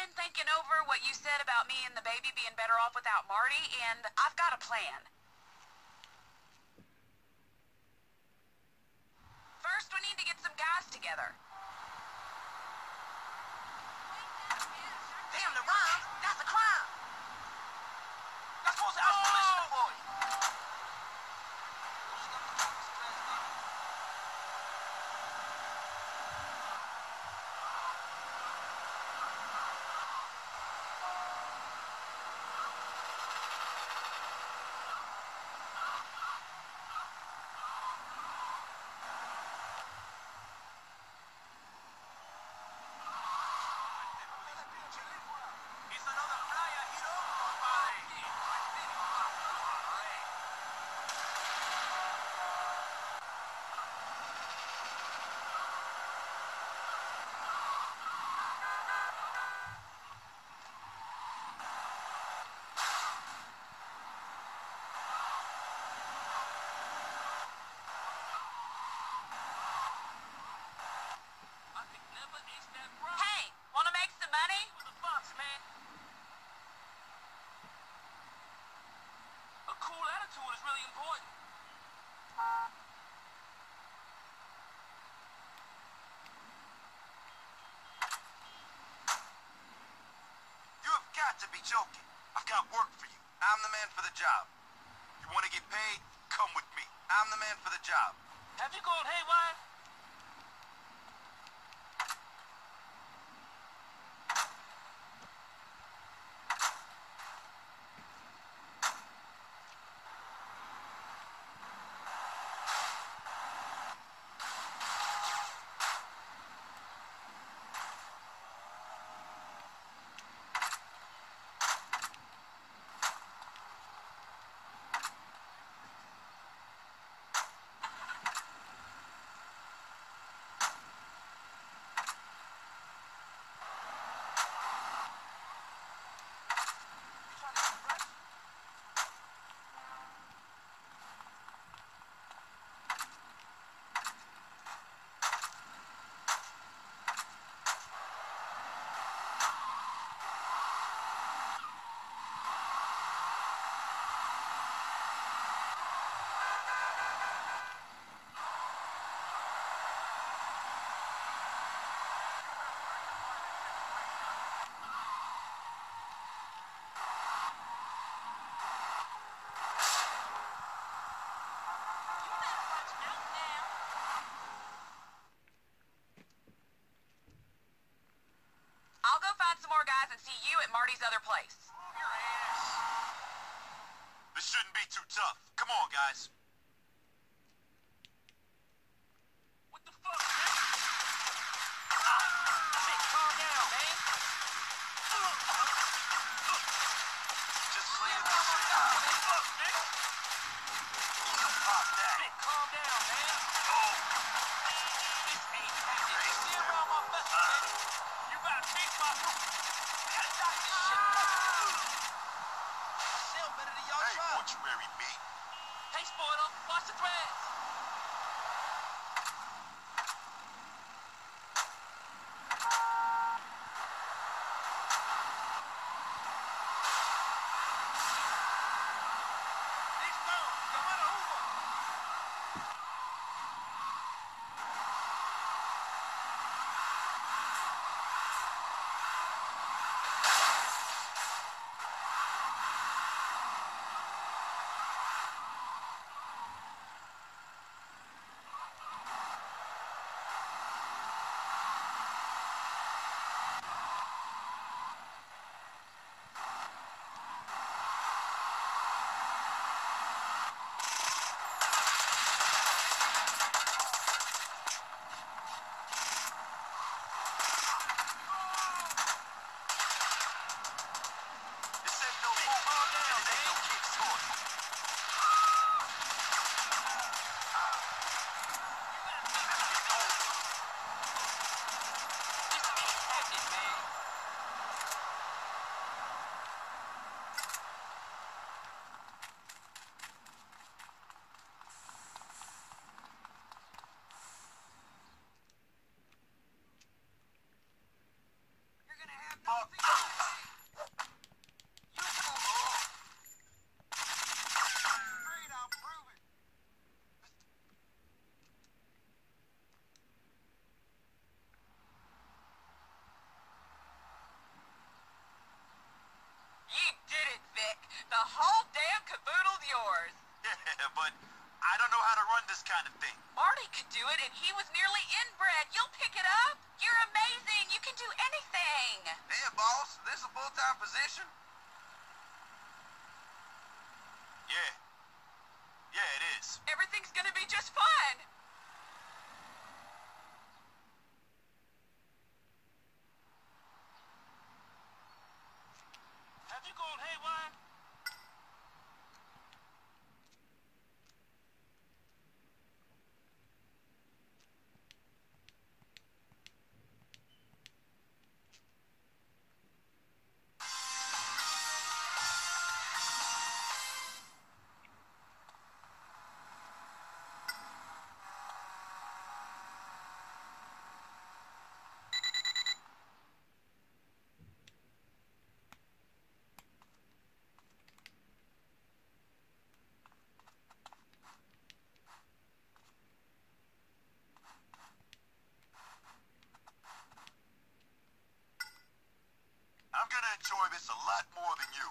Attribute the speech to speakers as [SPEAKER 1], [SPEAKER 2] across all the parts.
[SPEAKER 1] been thinking over what you said about me and the baby being better off without Marty, and I've got a plan. First, we need to get some guys together.
[SPEAKER 2] Damn, the rhyme, that's a crime. That's supposed to isolation the boy.
[SPEAKER 1] Hey, wanna make some money?
[SPEAKER 2] What the fuck, man? A cool attitude is really important.
[SPEAKER 3] You have got to be joking. I've got work for you. I'm the man for the job. You want to get paid? Come with me. I'm the man for the job.
[SPEAKER 2] Have you gone haywire?
[SPEAKER 1] I'll go find some more guys and see you at Marty's other place.
[SPEAKER 2] Move your ass.
[SPEAKER 3] This shouldn't be too tough. Come on, guys.
[SPEAKER 2] What the fuck, man? Shit, calm down, man.
[SPEAKER 3] Just slaying
[SPEAKER 2] What
[SPEAKER 3] this
[SPEAKER 2] the
[SPEAKER 3] shit out.
[SPEAKER 2] fuck, bitch?
[SPEAKER 3] Pop that.
[SPEAKER 2] Shit, calm down, man. This ain't happening. Stay around my vessel, baby. You gotta take my roof. Gotta stop this shit. Still better than y'all
[SPEAKER 3] Hey,
[SPEAKER 2] try.
[SPEAKER 3] mortuary meat.
[SPEAKER 2] Hey, spoiler.
[SPEAKER 1] could do it, and he was nearly inbred. You'll pick it up. You're amazing. You can do anything.
[SPEAKER 3] Yeah, boss. This a full-time position? Yeah. Yeah, it is.
[SPEAKER 1] Everything's gonna be just fine.
[SPEAKER 2] Have you gone haywire?
[SPEAKER 3] I'm gonna enjoy this a lot more than you.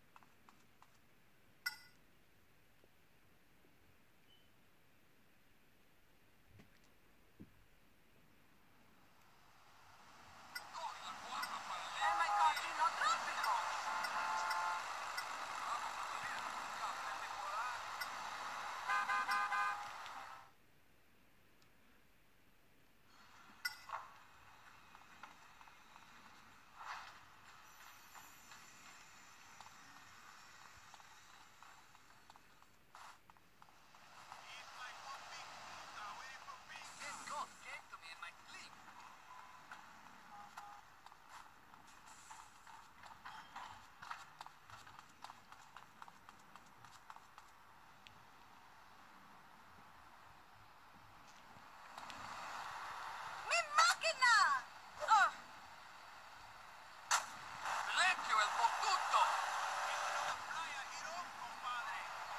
[SPEAKER 2] Silencio, el conducto. Playa Girón, compadre.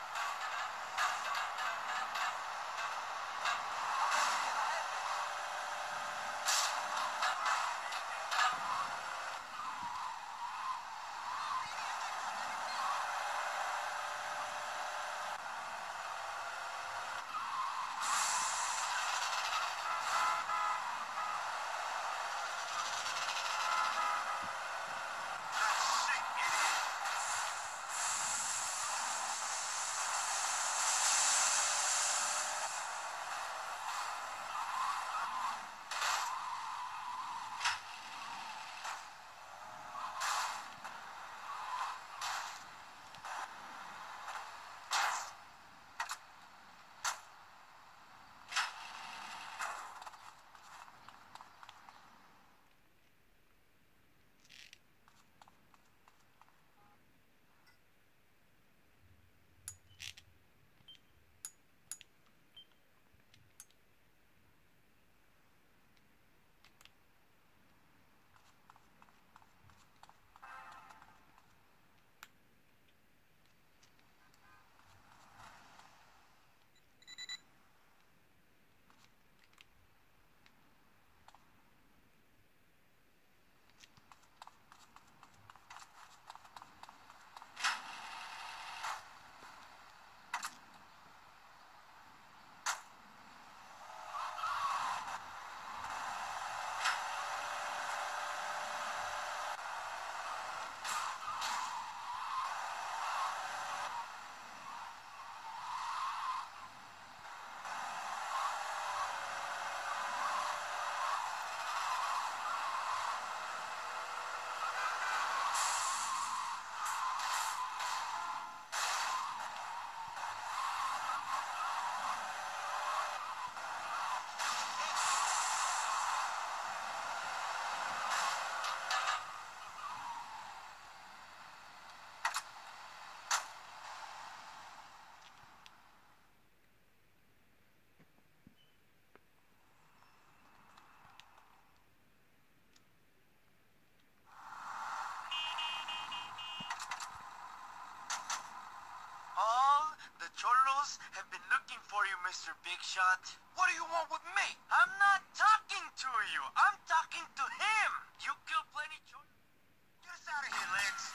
[SPEAKER 3] Cholos have been looking for you, Mr. Big Shot. What do you want with me? I'm not talking to you. I'm talking to him. You killed plenty cholos. Get us out of here, Lance.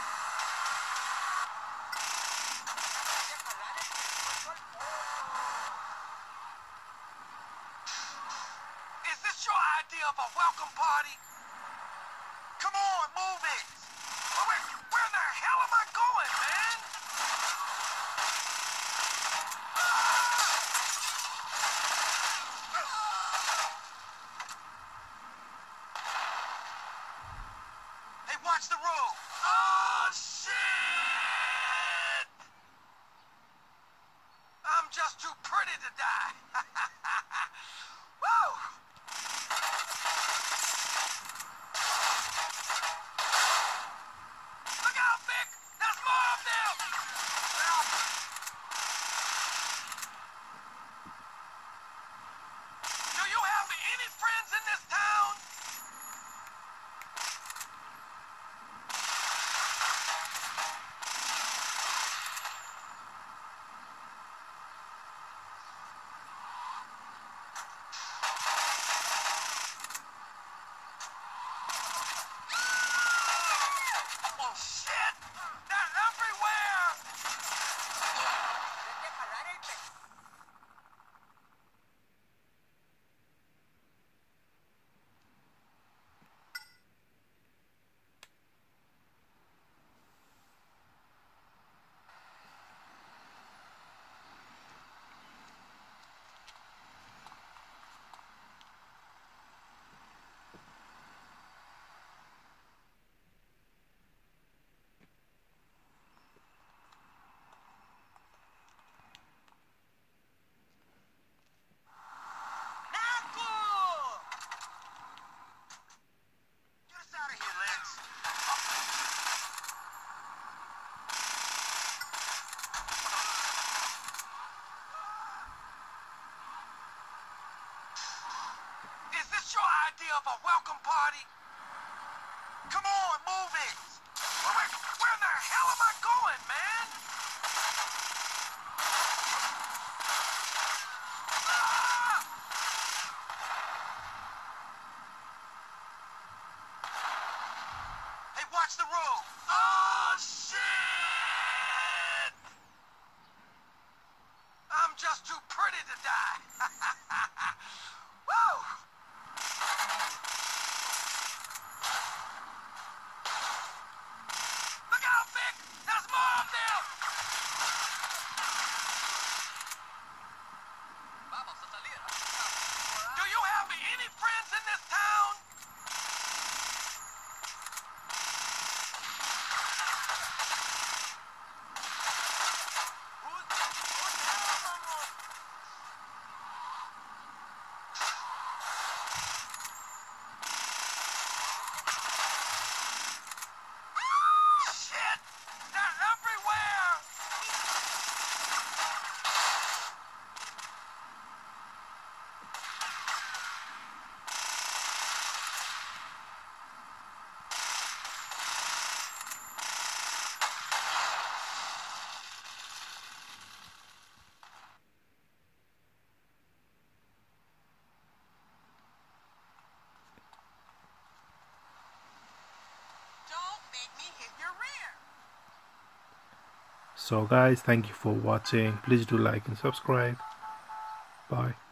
[SPEAKER 3] Oh. this your idea of a welcome party? Come on, move it! Where the hell am I going, man? Hey, watch the road! Oh, shit! I'm just too pretty to die. Woo! Look out, Vic! There's more of them! Do you have any friends in this town? Oh, shit! They're everywhere! Get us out of here, Lance. Is this your idea of a welcome party? Come on, move it! Where the hell am I going, man? Ah! Hey, watch the road! Oh, shit! I'm just too pretty to die. Woo! Look out, Vic! There's more of them! Do you have any friends in this town? Shit! They're everywhere! Don't make me hit your rear!
[SPEAKER 4] So guys, thank you for watching. Please do like and subscribe. Bye.